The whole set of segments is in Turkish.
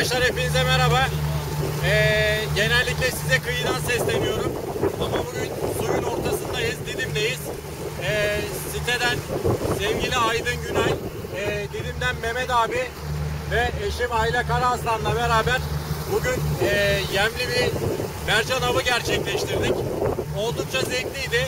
Arkadaşlar hepinize merhaba. Genellikle size kıyıdan sesleniyorum. Ama bugün suyun ortasındayız, Didim'deyiz. Siteden sevgili Aydın Günay, Didim'den Mehmet abi ve eşim Ayla Karaaslan'la beraber bugün yemli bir mercan avı gerçekleştirdik. Oldukça zevkliydi.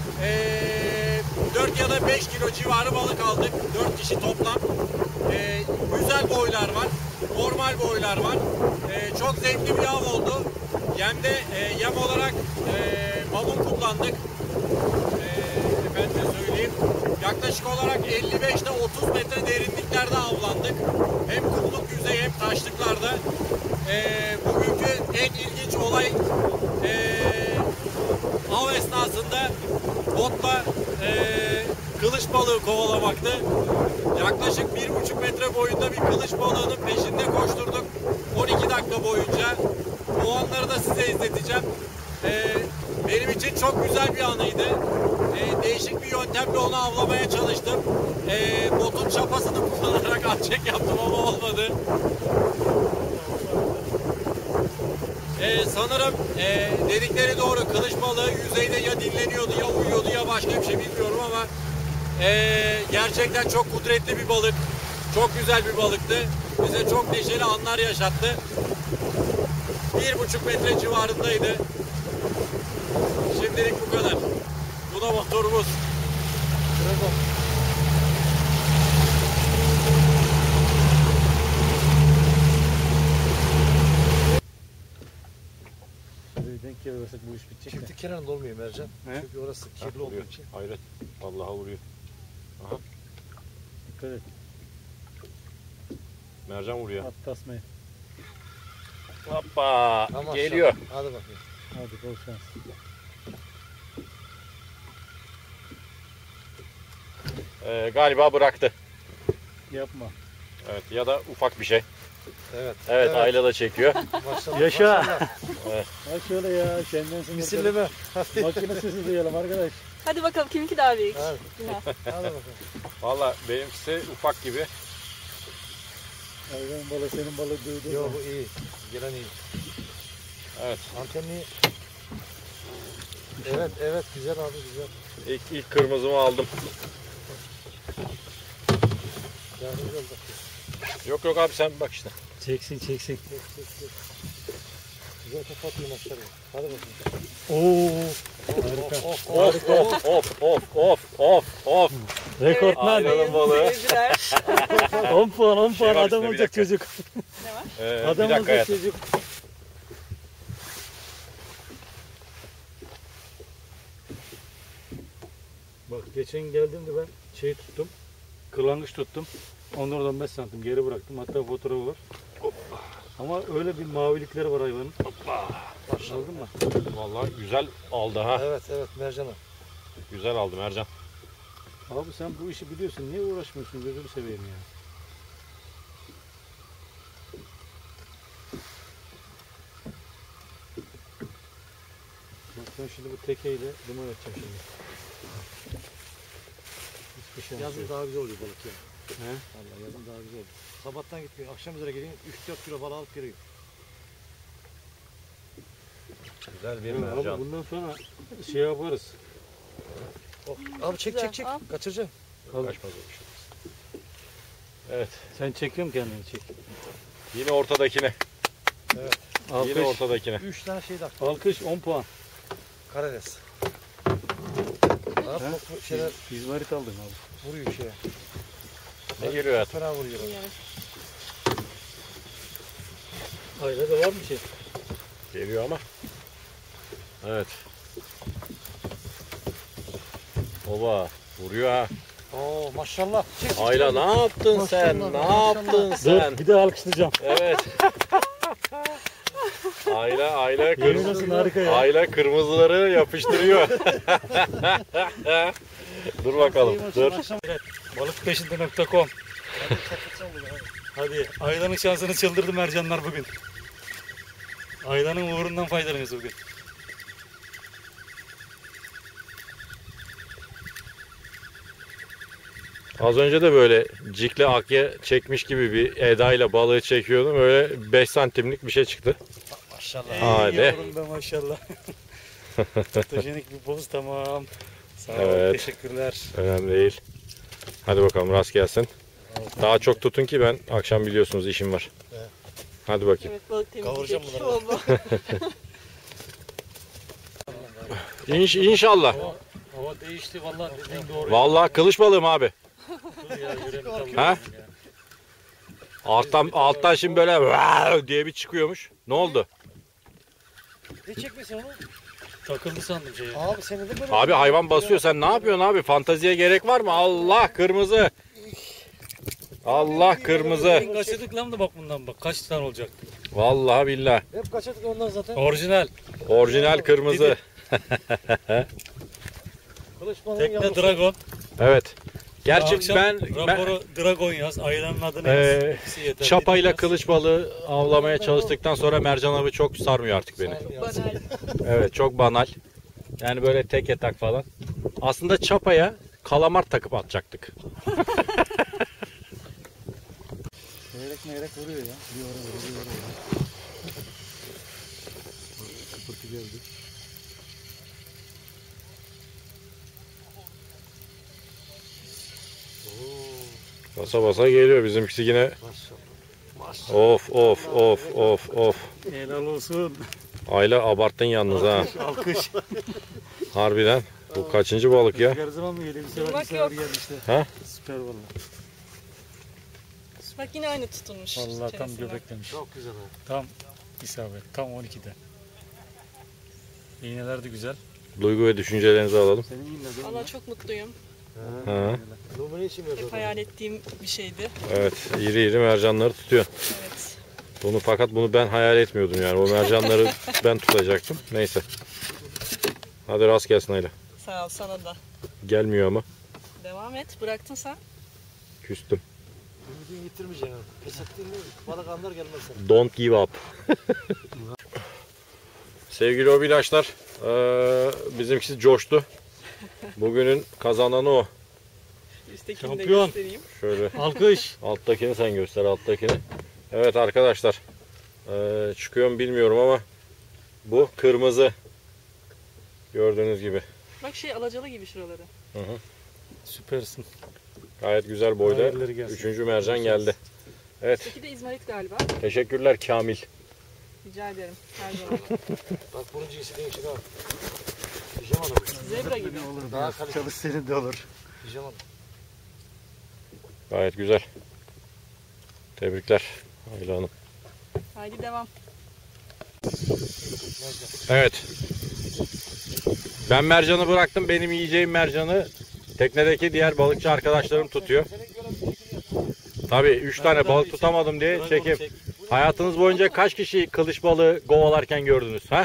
4 ya da 5 kilo civarı balık aldık. 4 kişi toplam. Güzel boylar var. Normal boylar var. Çok zevkli bir av oldu. Yemde yem olarak balon kullandık. Efendime söyleyeyim. Yaklaşık olarak 55 ile 30 metre derinliklerde avlandık. Hem kumluk yüzey hem taşlıklarda. Bugünkü en ilginç olay av esnasında botla kılıç balığı kovalamaktı. Yaklaşık 1,5 metre boyunda bir kılıç balığının peşinde koşturduk 12 dakika boyunca. Bu anları da size izleteceğim. Benim için çok güzel bir anıydı. Değişik bir yöntemle onu avlamaya çalıştım. Botun çapasını kullanarak atçek yaptım ama olmadı. Sanırım dedikleri doğru, kılıç balığı yüzeyde ya dinleniyordu ya uyuyordu ya başka bir şey, bilmiyorum ama gerçekten çok kudretli bir balık. Çok güzel bir balıktı. Bize çok neşeli anlar yaşattı. 1,5 metre civarındaydı. Şimdilik bu kadar. Bu da motorumuz. Denk gelirsek bu iş bitecek. Çiftlik kenarında olmuyor mercan. He? Çünkü orası kirli olduğu için. Hayret. Vallahi vuruyor. Aha. Dikkat et. Mercan vuruyor. At tasmayı. Hoppa. Tamam, Geliyor. Hadi bakayım. Hadi bol şans. Galiba bıraktı. Yapma. Evet, ya da ufak bir şey. Evet. Evet. Ayla da çekiyor. Maşallah. Yaşa. Maşallah. Evet. Ha şöyle ya. Senden sonra Misilleme. makine sesi duyalım arkadaş. Hadi bakalım kiminki daha büyük. Hadi. Günah. Hadi bakalım. Valla benimkisi ufak gibi. Aynen balığı senin balığı duydu. Yok bu iyi. Gelen iyi. Evet. Antenli. Evet evet güzel abi güzel. İlk kırmızımı aldım. Yani güzel bak. Yok abi sen bak işte. Çeksin. Çek. Güzel kapatıyor maçları. Hadi bakalım. Oo. Of. Rekortman. Aylanın balığı. Seyirciler. 10 puan Şey var adam üstünde, bir olacak dakika. çocuk. Ne var? Bir Adam dakika olacak hayatım. çocuk. Bak geçen geldiğimde ben şey tuttum. Kırlangıç tuttum. 10-15 santim geri bıraktım. Hatta fotoğrafı var. Ama öyle bir mavilikleri var hayvanın. Anladın mı? Vallahi güzel aldı ha. Evet mercana. Güzel aldı mercan. Abi sen bu işi biliyorsun. Niye uğraşmıyorsun? Gözünü seveyim ya. Bak ben şimdi bu tekeyle duman edeceğim şimdi. Hiçbir şey Yazın daha güzel oluyor balık ya. He? Vallahi yazın daha güzel oluyor. Sabahtan gitmiyor. Akşam üzere geliyor. 3-4 kilo balık alıp geliyor. Güzel bir Abi mercan. bundan sonra şey yaparız. Oh. Abi çek. Al. Kaçıracaksın. Kaçmaz o bir şey. Evet. Sen çekiyor musun kendini? Çek. Yine ortadakine. Evet. Alkış. Yine ortadakine. 3 tane şey de Alkış 10 puan. Karares. Abi çok şeyler İzmarit aldın abi. vuruyor şeye. Ne geliyor hayatım? Fena vuruyor. Hayır da var mı şey? Geliyor ama. Evet. Oba. Vuruyor ha. Oo maşallah. Çek. Ayla ne yaptın sen? Maşallah, Ne yaptın sen? Dur bir daha alkışlayacağım. Evet. Ayla Yemin olsun harika ya. Ayla kırmızıları yapıştırıyor. Dur bakalım. Dur. Balıkpeşinde.com Hadi Ayla'nın şansını çıldırdı mercanlar bugün. Ayla'nın uğrundan faydalanıyoruz bugün. Az önce de böyle cikle akya çekmiş gibi bir edayla balığı çekiyordum. Öyle 5 santimlik bir şey çıktı. Maşallah. Hadi. Yavrum be maşallah. Fotojenik bir poz tamam. Sağ ol, Evet. teşekkürler. Önemli değil. Hadi bakalım rast gelsin. Daha çok tutun ki ben akşam biliyorsunuz işim var. Evet. Hadi bakayım. Evet, balık Kavuracağım temizleyecek. bunları. Oldu. İnşallah. Hava değişti vallahi dediğin doğru. Vallahi kılıç balığım abi. Dur ya, yüreğimi kaldı. Ha? Alttan şimdi böyle "Vav!" diye bir çıkıyormuş. Ne oldu? Ne çekmesin onu? Takıldı sandım şeye. Abi senin de böyle. Abi hayvan basıyor. Sen ne yapıyorsun abi? Fantaziye gerek var mı? Allah kırmızı. Allah kırmızı. Kaçırdık lan da bak bundan bak. Kaç tane olacak? Vallahi billahi. Hep kaçırdık ondan zaten. Orijinal. Orijinal kırmızı. Kılıç balığın Tekne yavrusu. Dragon. Evet. Gerçi Akşam ben raporu Dragon yaz. Ayranın adını yaz. İkisi yeter. çapayla Yaz. kılıç balığı avlamaya çalıştıktan sonra mercan avı çok sarmıyor artık beni. Banal. Evet, çok banal. Yani böyle tek yatak falan. Aslında çapaya kalamar takıp atacaktık. Meyrek vuruyor ya. Bir ara vuruyor. Kıpırtı geldi. Basa basa geliyor bizimkisi yine. Maşallah. Of of of of of. Helal olsun. Ayla abarttın yalnız ha. Alkış. Harbiden. Bu kaçıncı balık ya? Her zaman mı geliyor? Bir sefer Durmak bir sefer yok. geldi işte. Ha? Süper vallahi. Bak yine aynı tutulmuş. Vallahi tam içerisinde. göbeklemiş. Çok güzel oldu. Tam isabet. Tam 12'de. İğneler de güzel. Duygu ve düşüncelerinizi alalım. Senin iğne değil mi? Valla çok mutluyum. Ha. Numara için mi Hep hayal ettiğim bir şeydi. Evet, iri iri mercanları tutuyor. Evet. Fakat bunu ben hayal etmiyordum yani. O mercanları ben tutacaktım. Neyse. Hadi rast gelsin Ayla. Sağ ol, sana da. Gelmiyor ama. Devam et. Bıraktın sen. Küstüm. Ümidini yitirmeyeceksin. Pes ettiğin mi? Balık anlar gelmez sana. Don't give up. Sevgili obilaşlar, bizimkisi coştu. Bugünün kazananı o. Üsttekini de Şampiyon. göstereyim. Şöyle Alkış. alttakini sen göster, alttakini. Evet arkadaşlar, çıkıyor mu bilmiyorum ama bu kırmızı. Gördüğünüz gibi. Bak şey alacalı gibi şuraları. Süpersin. Gayet güzel boyda. Hayırları gelsin. Üçüncü mercan geldi. Evet, Üstteki de İzmarit galiba. teşekkürler Kamil. Rica ederim. Her zaman. Bak bunun cinsi değişik abi. Pijama da bu. Zebra gibi. Daha kaliteli. Çalış senin de olur. Pijama da. Gayet güzel. Tebrikler Ayla Hanım. Haydi devam. Evet. Ben mercanı bıraktım. Benim yiyeceğim mercanı teknedeki diğer balıkçı arkadaşlarım tutuyor. Tabii 3 tane balık tutamadım diye çekip. Hayatınız boyunca kaç kişi kılıç balığı kovalarken gördünüz? Ha?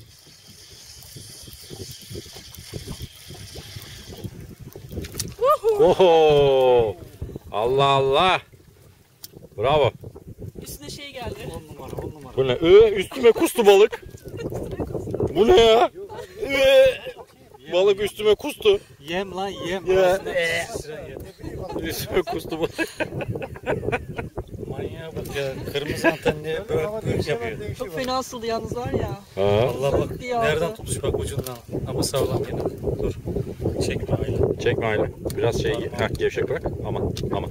Oho! Allah Allah! Bravo. Üstüne şey geldi. 10 numara 10 numara. Bu ne? Üstüme kustu balık. Bu ne ya? Balık üstüme kustu. Yem lan yem. Ya. Ağzına sıçra yem. Üstüme kustu balık. Manyağa bak ya. Kırmızı antenli böyle yapıyor. Çok fena asıldı yalnız var ya. Ha, Allah bak Zırt diye aldı. nereden tutmuş bak ucundan. Ama sağlam yine. Dur. Çekme Ayla. çekme Ayla. Biraz şey gevşek bırak. Aman aman.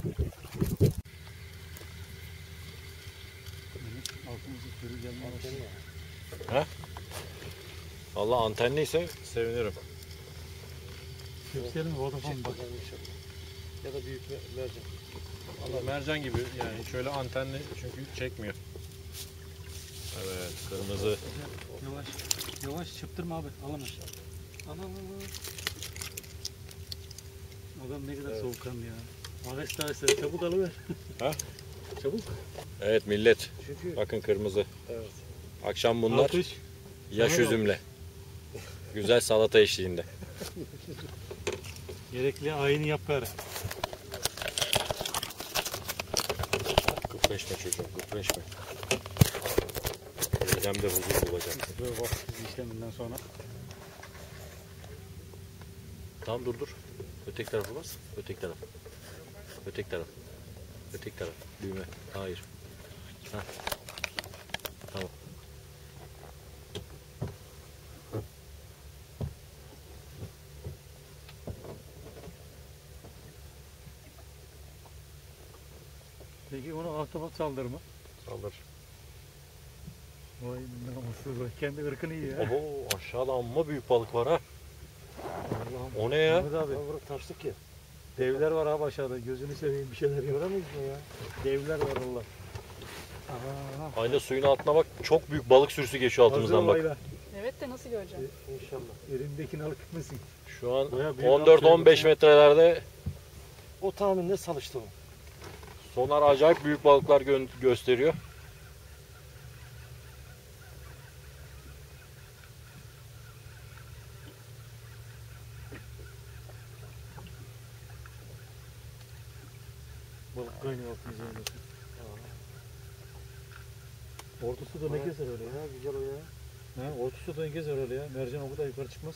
Allah antenliyse sevinirim. Gösterelim mi? Vodafone bak. Ya da büyük mercan. Allah mercan gibi yani şöyle antenli çünkü çekmiyor. Evet kırmızı. Yavaş. Yavaş çıptırma abi. Alamaz. Ana. Adam ne kadar soğukkanlı ya. Ağaç ağaçları çabuk alıver. Ha? Çabuk. Evet millet Çünkü bakın kırmızı. evet. Akşam bunlar Alkış. yaş Sana da üzümle. Güzel salata eşliğinde. Gerekli ayını yap gari. Gıpreşme çocuğum gıpreşme. Midemde huzur bulacak. Böyle bak işleminden sonra. Tamam dur. Öteki tarafa bas. Öteki tarafa. Öteki taraf. Öteki taraf. Düğme. Hayır. Heh. Tamam. Peki onu ahtapot saldırır mı? Saldır. Vay namussuz vay. Kendi ırkını yiyor. Oho, aşağıda amma büyük balık var ha. Allah'ım. O ne ya? Mehmet abi. Burası taşlık ya. Devler var abi aşağıda. Gözünü seveyim bir şeyler göremeyiz mi ya? Devler var Allah. Aha. Ayna suyun altına bak. Çok büyük balık sürüsü geçiyor altımızdan bak. Ayla. Evet de nasıl göreceğim? İnşallah. Elindekini alıp gitmesin. Şu an Bayağı büyük 14-15 metrelerde O tahminde salıştı o. sonar acayip büyük balıklar gösteriyor. Balık kaynıyor altımıza oynuyorsun. Orta suda ne gezer öyle ya? Ya güzel o ya. Ha, orta suda ne gezer öyle ya? Mercan o kadar yukarı çıkmaz.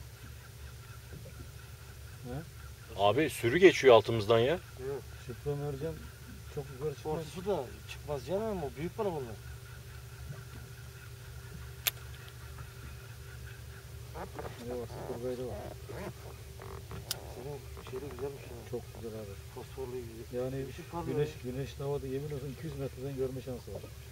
Abi sürü geçiyor altımızdan ya. Şıklı mercan çok yukarı çıkmaz. Ortası da çıkmaz canım, o büyük balık bunlar. Ne var? Sıkırgayda var. Senin şeyde güzelmiş ya. Çok güzel abi. Fosforlu güzel. Yani Işık parlıyor. güneş havada yemin olsun 200 metreden görme şansı var.